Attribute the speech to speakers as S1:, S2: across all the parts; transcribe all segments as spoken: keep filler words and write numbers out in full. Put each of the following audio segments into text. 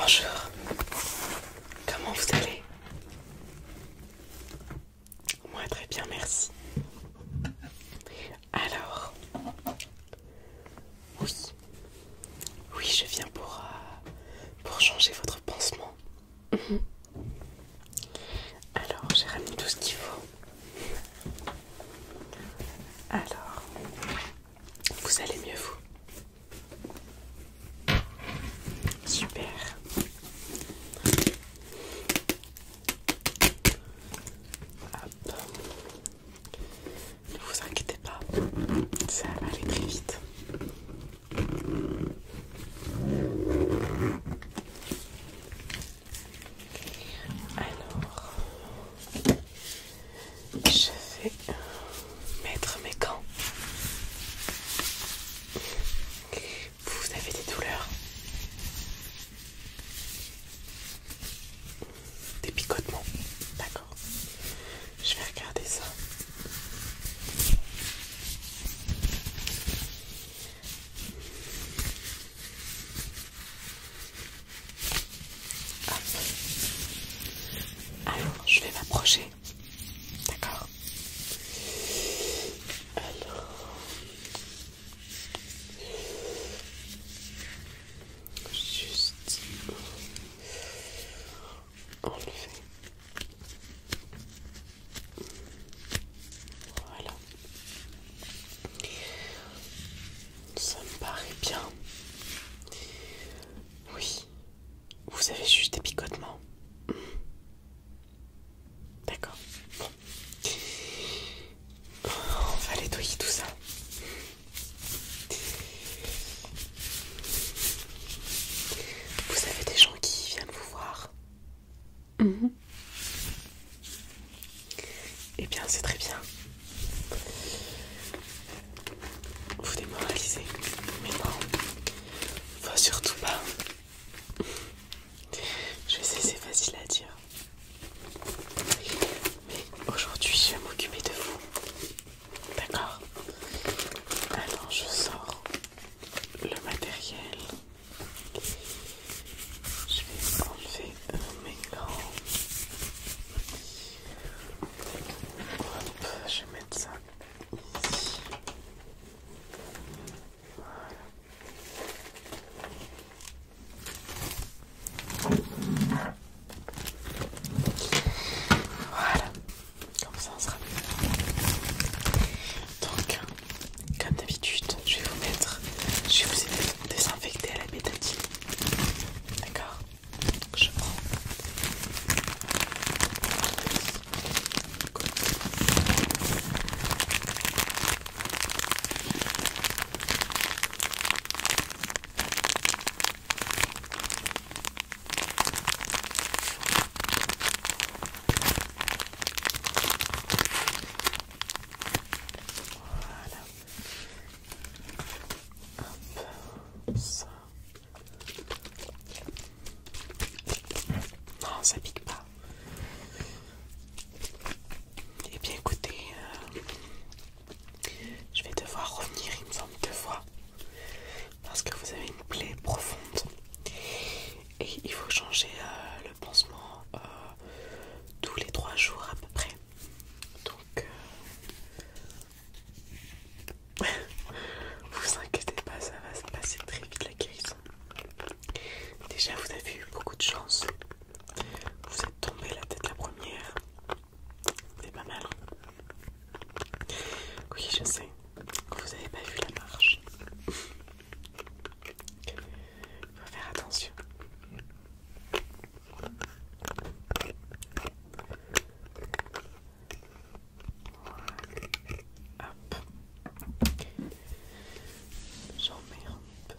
S1: Bonjour, comment vous allez? Moi très bien, merci. Alors, oui, oui, je viens pour, euh, pour changer votre pansement. Mhm. Alors, j'ai ramené tout ce qu'il faut. Alors, vous allez mieux, vous? Super. Hop. Ne vous inquiétez pas, ça va aller très vite. Alors, je vais mettre mes gants. Vous avez des douleurs? Des picotements? D'accord. Je vais regarder ça. Hop. Alors, je vais m'approcher. D'accord. Alors, juste enlever. Voilà. Ça me paraît bien. Oui. Vous avez juste des picotements. D'accord. Bon. On va nettoyer tout ça. Vous avez des gens qui viennent vous voir? Mhm. Eh bien, c'est très bien. Vous démoralisez. Mais non, faut surtout pas. Je sais, c'est facile à dire. Mais aujourd'hui, je vais m'occuper de vous. D'accord? Alors, je sors le matériel. Je vais enlever euh, mes gants. Hop, je vais mettre ça ici. Voilà, comme ça on sera mieux. Donc, comme d'habitude, je vais vous mettre, je vais vous désinfecter à la bétadine. D'accord? Je prends. Voilà. Hop, ça. Non, ça pique pas. Eh bien, écoutez, euh, je vais devoir revenir, il me semble, deux fois. Parce que vous avez une plaie profonde. Et il faut changer euh, le pansement euh, tous les trois jours à peu près. Donc, euh, vous inquiétez pas, ça va se passer très vite la guérison. Déjà, vous avez eu beaucoup de chance. Vous êtes tombé la tête la première. C'est pas mal. Oui, je sais que vous n'avez pas vu la marche. Il faut faire attention. Hop. J'en mets un peu.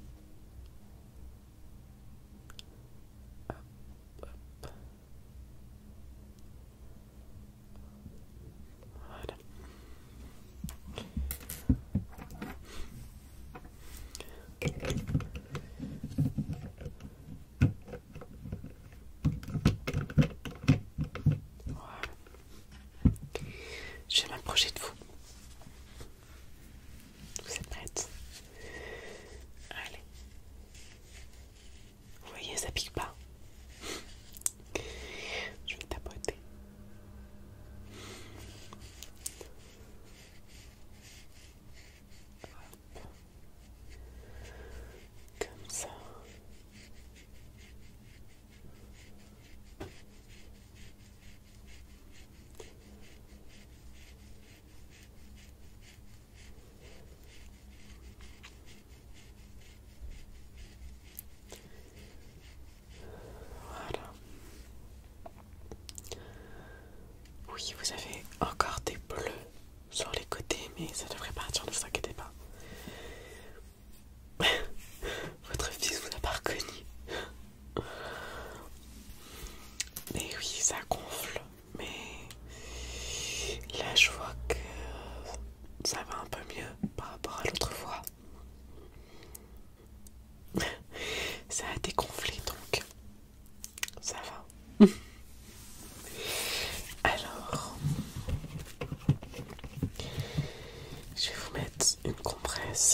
S1: Hop, hop. Voilà. j'avais encore des bleus sur les côtés, mais ça devrait partir, ne vous inquiétez pas. Votre fils vous a pas reconnu. Mais oui, ça gonfle, mais là je vois que ça va un peu mieux par rapport à l'autre fois. Ça a dégonflé donc ça va. Alors, je vais vous mettre une compresse.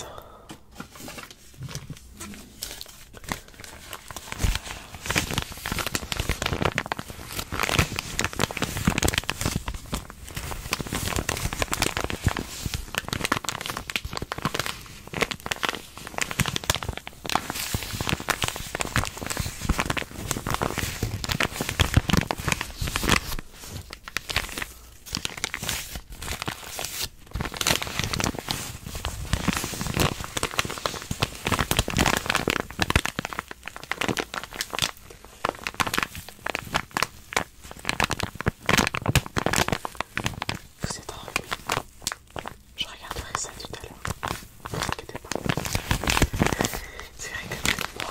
S1: Vous êtes enrhumé. Je regarderai ça tout à l'heure. Ne vous inquiétez pas. C'est vrai que même moi,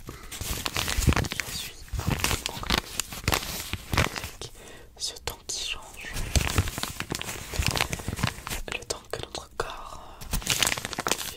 S1: je suis un peu enrhumée. Avec ce temps qui change, le temps que notre corps euh,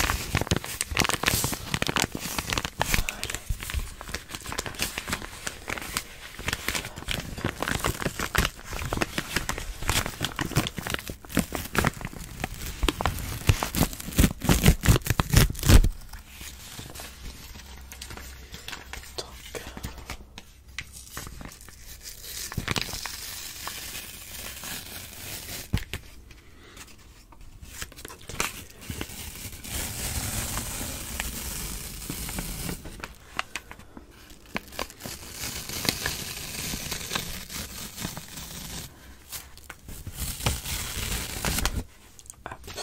S1: donc, hop.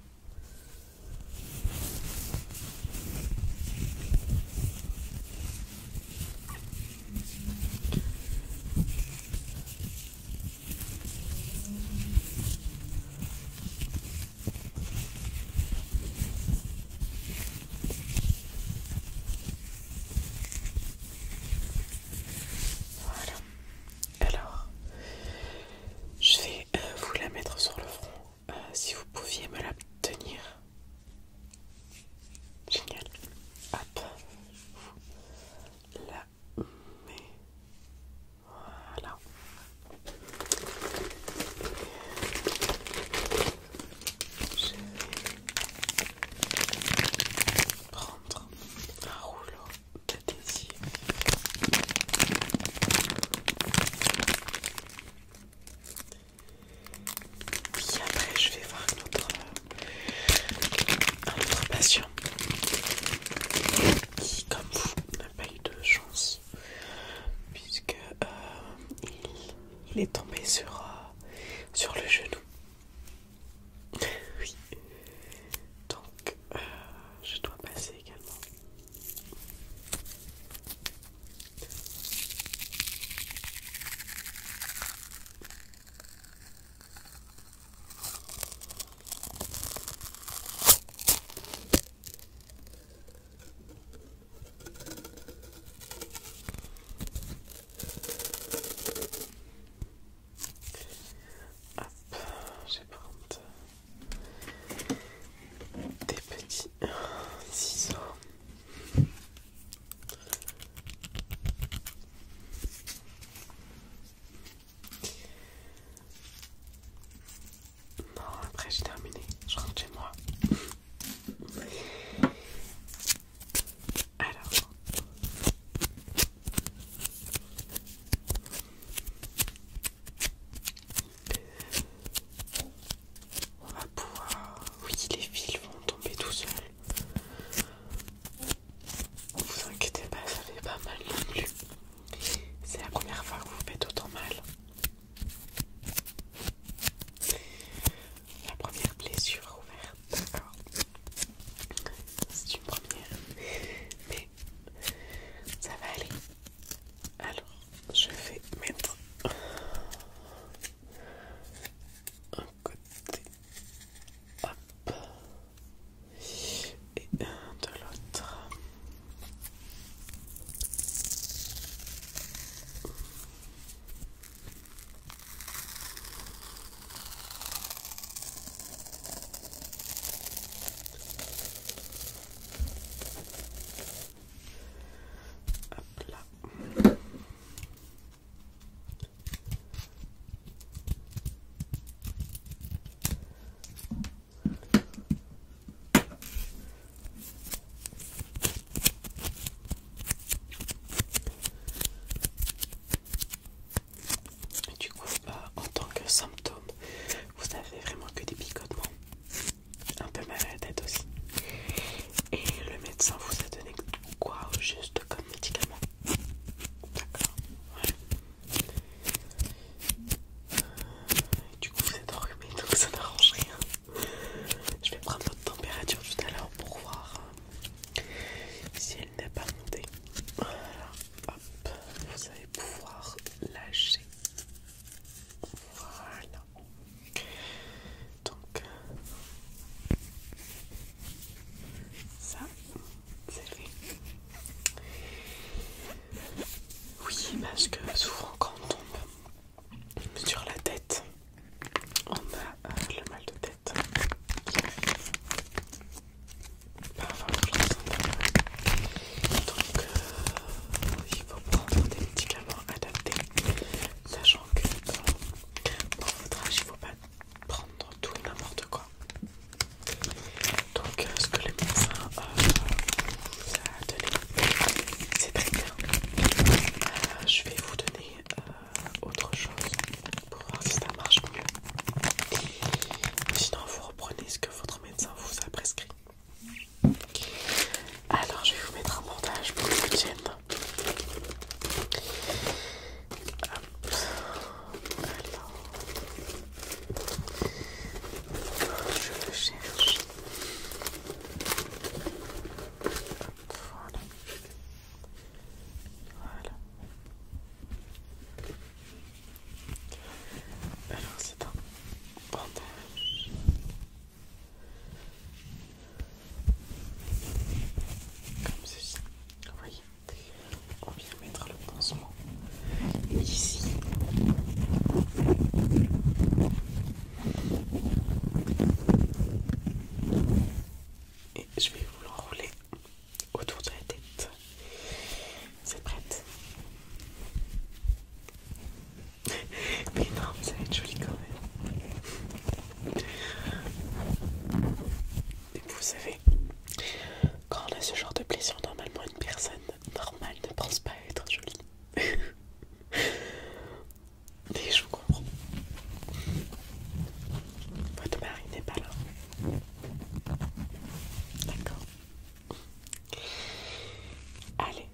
S1: Voilà. Alors, je vais euh, vous la mettre sur le front. Euh, si vous pouviez me la tenir. Génial. Hop. La mets. Voilà. Je vais prendre un rouleau d'adhésif. Puis après, je vais voir notre, un autre patient qui, comme vous, n'a pas eu de chance puisque euh, il, il est tombé sur, euh, sur le genou. Oui. Donc, euh, je dois passer également. savez, quand on a ce genre de blessure, normalement une personne normale ne pense pas être jolie. Mais je vous comprends. Votre mari n'est pas là. D'accord. Allez.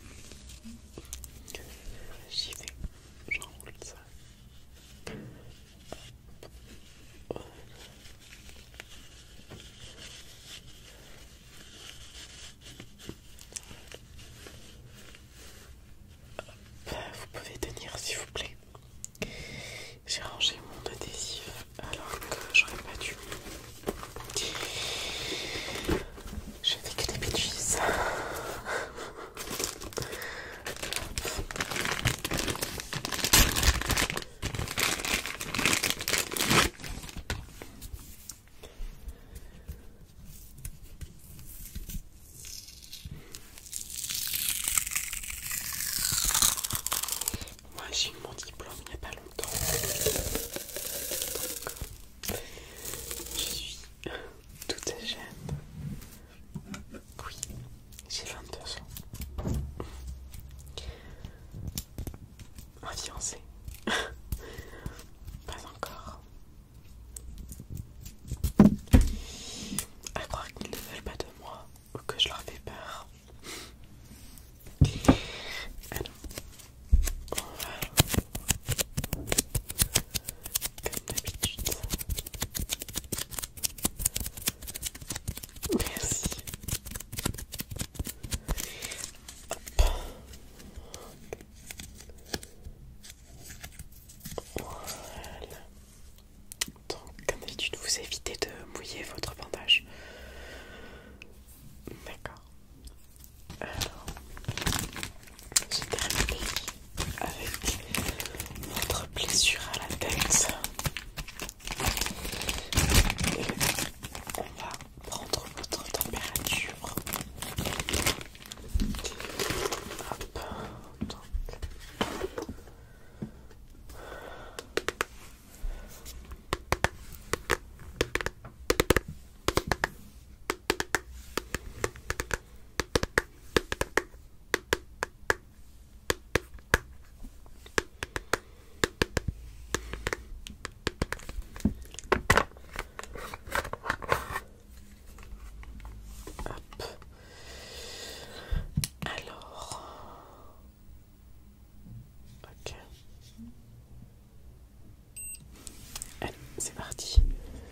S1: J'y vais. J'enroule ça. Vous pouvez tenir s'il vous plaît. J'ai rangé mon adhésif alors que j'aurais pas dû. Je fais que des bêtises. Moi j'ai eu mon diplôme il n'y a pas longtemps. Donc, je suis toute jeune. Oui, j'ai vingt-deux ans. Un fiancé. Pas encore. À croire qu'ils ne veulent pas de moi ou que je leur fais peur. Alors, on va, comme d'habitude. Merci. Hop. Voilà. Donc, comme d'habitude, vous évitez de mouiller votre bandage. D'accord. Alors, j'ai terminé avec votre blessure à la tête. Et on va prendre votre température. Hop. Donc. Hop. Alors. Ok. Allez, c'est parti.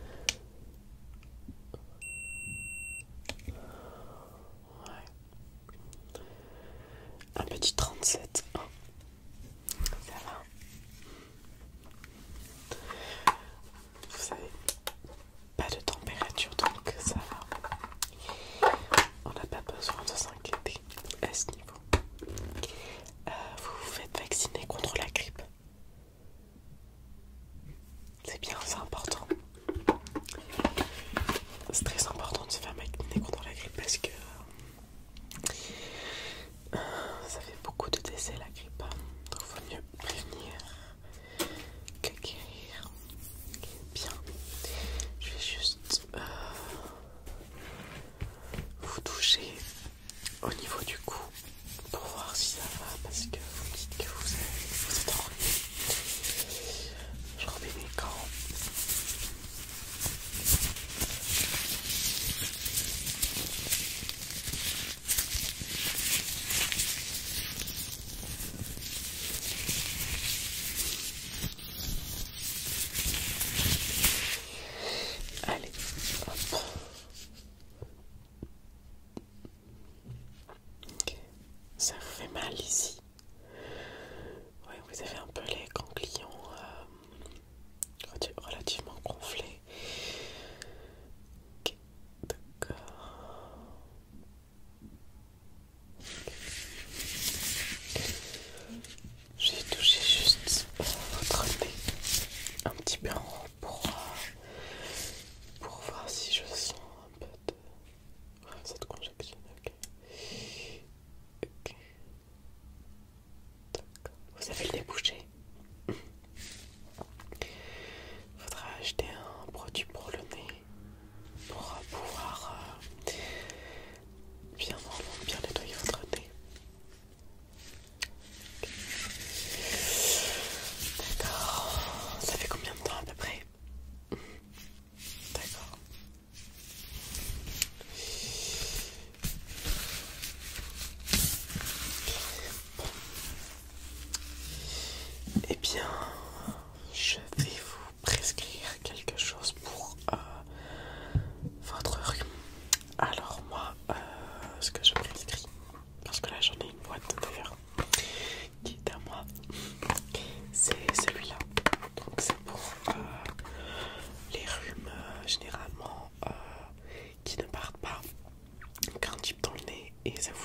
S1: Ouais. Un petit trente-sept. Oh. Ça va. Vous savez, pas de température donc ça va. On n'a pas besoin de s'inquiéter à ce niveau. Euh, vous vous faites vacciner contre la grippe. C'est bien, c'est important. C'est très important de se faire vacciner contre la grippe parce que euh, ça fait beaucoup de décès la grippe. Donc il faut mieux prévenir que guérir. Bien. Je vais juste euh, vous toucher au niveau du cou pour voir si ça va parce que vous me dites que vous, avez, vous êtes enrhumé. Je remets mes gants. Allez, hop. Ok, ça vous fait mal ici. Oui, vous avez un peu les ganglions euh, relativement gonflés. Ok, d'accord. J'ai touché juste euh, votre nez un petit peu en haut pour, euh, pour voir si je sens un peu de ouais, cette conjection. Ok. Ok. et ça